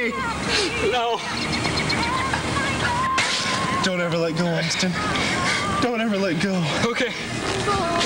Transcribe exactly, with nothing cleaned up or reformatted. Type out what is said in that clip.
me. No. Don't ever let go, Austin. Don't ever let go. Okay.